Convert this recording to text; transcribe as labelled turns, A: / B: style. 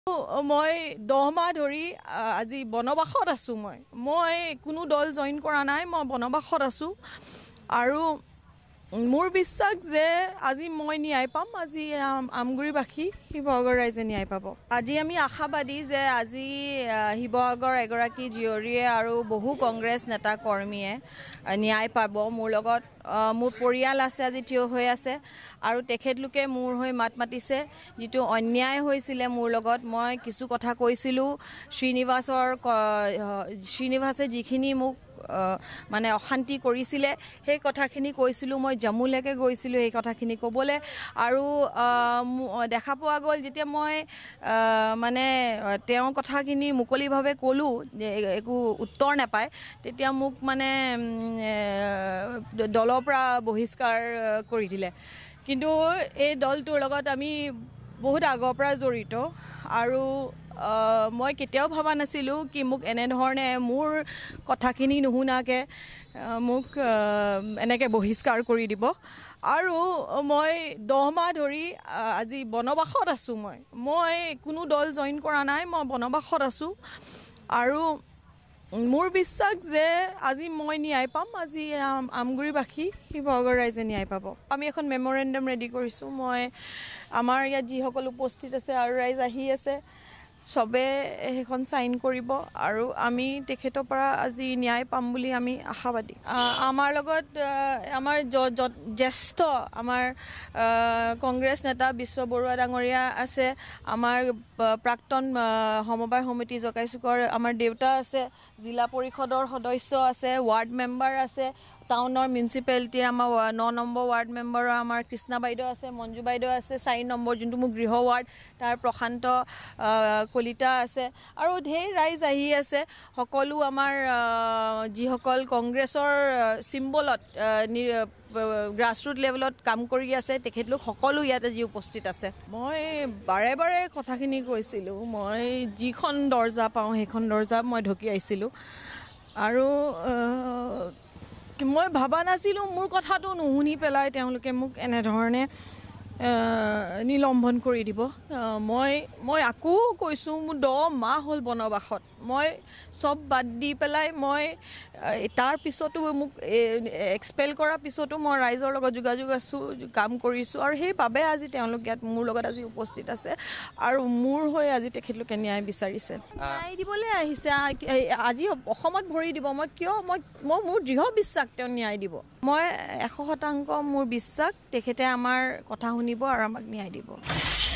A: মই 10 মাহ ধৰি আজি বনবাসত আছো মই কোনো দল জয়েন কৰা নাই মই বনবাসত আছো আৰু মোৰ বিশ্বাস যে আজি মই ন্যায় পাম আজি আমগুৰিবাসী শিৱসাগৰ ৰাইজে ন্যায় পাব আজি আমি আশাবাদী যে আজি শিৱসাগৰ এগৰাকী জিয়ৰীয়ে আৰু বহু কংগ্ৰেছ নেতা কৰ্মীয়ে ন্যায় পাব মোৰ লগত মোৰ পৰিয়াল আছে আজি থিয় হৈ আছে আৰু তেখেতলোকে মোৰ হৈ মাত মাতিছে যেটো অন্যায় হৈছিল মোৰ লগত মই কিছু কথা কৈছিলো শ্ৰীনিবাসে যিখিনি মোক মানে অশান্তি কৰিছিল সেই কথাখিনি কৈছিলো মই জম্মুলৈকে গৈছিলো এই কথাখিনি ক'বলৈ আৰু দেখা পোৱা গ'ল যেতিয়া মই মানে তেওঁ কথাখিনি মুকলিভাৱে ক'লো একো উত্তৰ নাপায় তেতিয়া মোক মানে দলৰ পৰা বহিষ্কাৰ কৰি দিলে কিন্তু এই দলটোৰ লগত আমি বহুত আগৰ পৰা জড়িত আৰু মই কেতিয়াও ভাবা নাছিলো কি মোক এনে ধৰণে মোৰ কথাখিনি নুহুনাকে মোক এনেকে বহিষ্কাৰ কৰি দিব আৰু মই 10 মাহ ধৰি আজি বনবাসত আছো মই কোনো দল জয়েন কৰা নাই মই বনবাসত আছো আৰু মোৰ বিশ্বাস যে আজি মই ন্যায় পাম আজি আমগুৰিবাসী শিৱসাগৰ ৰাইজে ন্যায় পাব আমি এখন মেমৰেণ্ডাম ৰেডি কৰিছো মই আমাৰ ইয়াত যিসকল উপস্থিত আছে আৰু ৰাইজ আহি আছে সবে এখন সাইন কৰিব আৰু আমি তেখেতৰ পৰা আজি ন্যায় পাম বুলি আমি আশাবাদী আমাৰ লগত আমাৰ জ্যেষ্ঠ আমাৰ কংগ্ৰেছ নেতা বিশ্ব বৰুৱা ডাঙৰীয়া আছে আমাৰ প্ৰাক্তন সমবায় সমিতি জকাইচুকৰ আমাৰ দেউতা আছে জিলা পৰিষদৰ সদস্য আছে ওয়াৰ্ড মেম্বাৰ আছে টাউনৰ মিউনিসিপালিটিৰ আমাৰ 9 নম্বৰ ওয়াৰ্ড মেম্বাৰৰ আমাৰ কৃষ্ণা বাইদেউ আছে মঞ্জু বাইদেউ আছে 4 নম্বৰ যোনটো মোৰ গৃহ ওয়াৰ্ড তাৰ প্ৰশান্ত কলিতা আছে আৰু ঢেৰ ৰাইজ আহি আছে সকলো আমাৰ যিসকল কংগ্ৰেছৰ সিম্বলত গ্ৰাসৰুট লেভেলত কাম কৰি আছে তেখেতলোক সকলো ইয়াতে যি উপস্থিত আছে মই বাৰে বাৰে কথাখিনি কৈছিলো মই যিখন দৰ্জা পাওঁ সেইখন দৰ্জা মই ঢকিয়াইছিলো আৰু মই ভাবা নাছিলো মোৰ কথাটো নুশুনি পেলাই তেওঁলোকে মোক এনে ধৰণে নিলম্বন কৰি দিব মই আকৌ কৈছো মোৰ 10 মাহ হ'ল বনবাসত মই সব বাদ দি পেলাই মই তাৰ পিছতো মোক এক্সপেল কৰাৰ পিছতো মই ৰাইজৰ লগত যোগাযোগ আছো কাম কৰিছো আৰু সেই বাবে আজি তেওঁলোক ইয়াত মোৰ লগত আজি উপস্থিত আছে আৰু মোৰ হৈ আজি তেখেতলোকে ন্যায় বিচাৰিছে ন্যায় দিবলৈ আহিছে আজি অসমত ভৰি দিব মই কিয় মই মোৰ দৃঢ় বিশ্বাস তেওঁ ন্যায় দিব মই 100% মোৰ বিশ্বাস তেখেতে আমাৰ কথা শুনিব আৰু আমাক ন্যায় দিব